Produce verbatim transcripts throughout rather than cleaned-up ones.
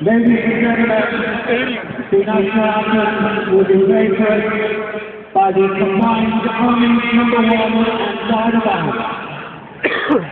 Ladies and gentlemen, the national anthem will be rated by the combined armies number one and side of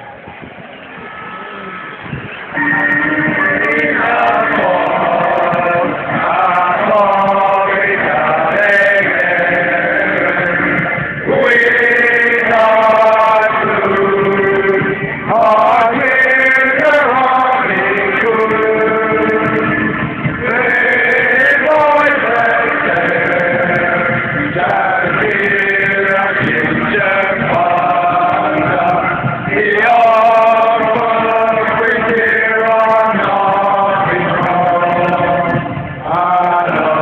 I